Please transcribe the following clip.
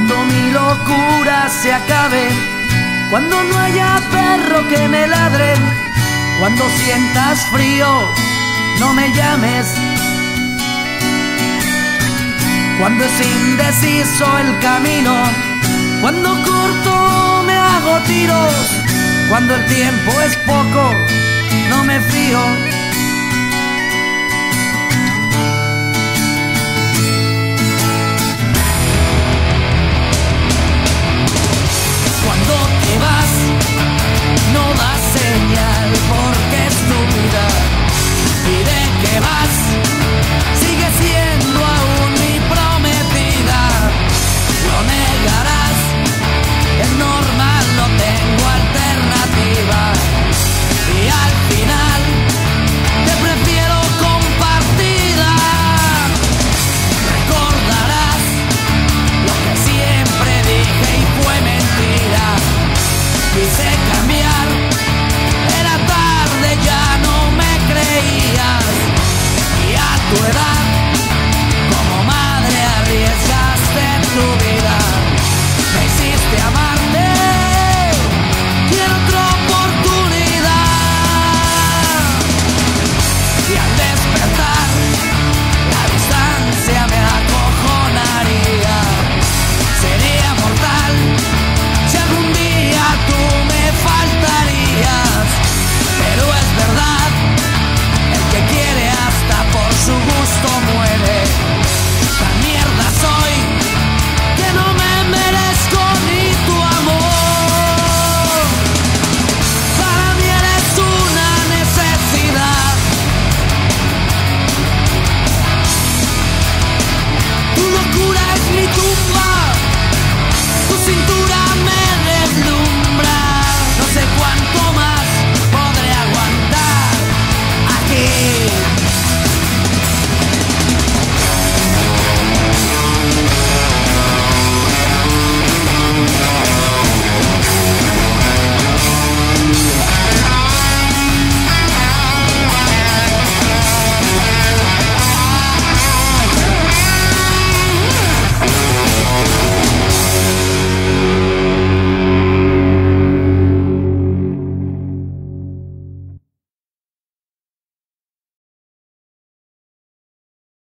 cuando mi locura se acabe, cuando no haya perro que me ladre, cuando sientas frío, no me llames. Cuando es indeciso el camino, cuando corto me hago tiros, cuando el tiempo es poco, no me fío.